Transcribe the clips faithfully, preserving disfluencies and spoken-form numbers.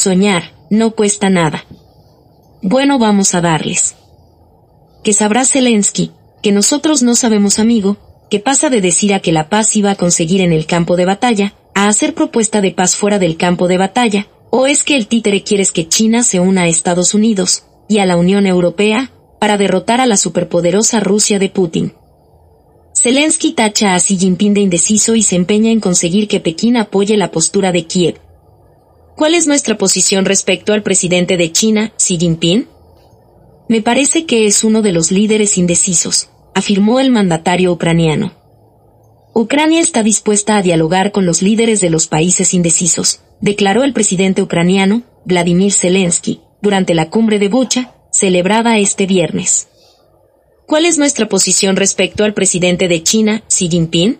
Soñar, no cuesta nada. Bueno, vamos a darles. Que sabrá Zelensky, que nosotros no sabemos, amigo, que pasa de decir a que la paz iba a conseguir en el campo de batalla, a hacer propuesta de paz fuera del campo de batalla, o es que el títere quiere que China se una a Estados Unidos y a la Unión Europea para derrotar a la superpoderosa Rusia de Putin. Zelensky tacha a Xi Jinping de indeciso y se empeña en conseguir que Pekín apoye la postura de Kiev. ¿Cuál es nuestra posición respecto al presidente de China, Xi Jinping? Me parece que es uno de los líderes indecisos, afirmó el mandatario ucraniano. Ucrania está dispuesta a dialogar con los líderes de los países indecisos, declaró el presidente ucraniano, Vladimir Zelensky, durante la cumbre de Bucha, celebrada este viernes. ¿Cuál es nuestra posición respecto al presidente de China, Xi Jinping?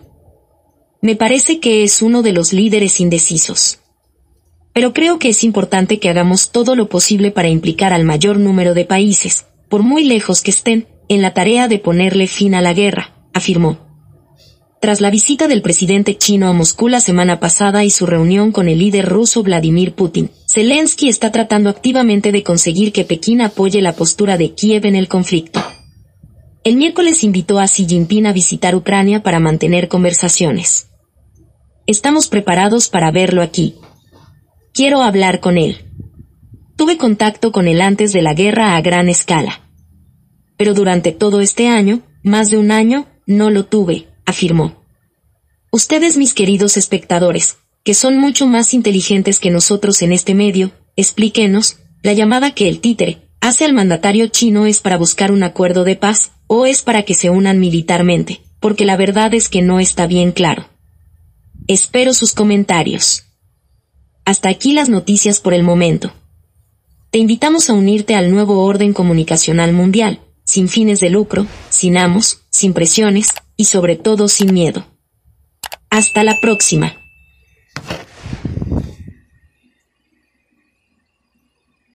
Me parece que es uno de los líderes indecisos. Pero creo que es importante que hagamos todo lo posible para implicar al mayor número de países, por muy lejos que estén, en la tarea de ponerle fin a la guerra, afirmó. Tras la visita del presidente chino a Moscú la semana pasada y su reunión con el líder ruso Vladimir Putin, Zelensky está tratando activamente de conseguir que Pekín apoye la postura de Kiev en el conflicto. El miércoles invitó a Xi Jinping a visitar Ucrania para mantener conversaciones. Estamos preparados para verlo aquí. Quiero hablar con él. Tuve contacto con él antes de la guerra a gran escala. Pero durante todo este año, más de un año, no lo tuve, afirmó. Ustedes, mis queridos espectadores, que son mucho más inteligentes que nosotros en este medio, explíquenos, la llamada que el títere hace al mandatario chino es para buscar un acuerdo de paz, o es para que se unan militarmente, porque la verdad es que no está bien claro. Espero sus comentarios. Hasta aquí las noticias por el momento. Te invitamos a unirte al nuevo orden comunicacional mundial, sin fines de lucro, sin amos, sin presiones, y sobre todo sin miedo. Hasta la próxima.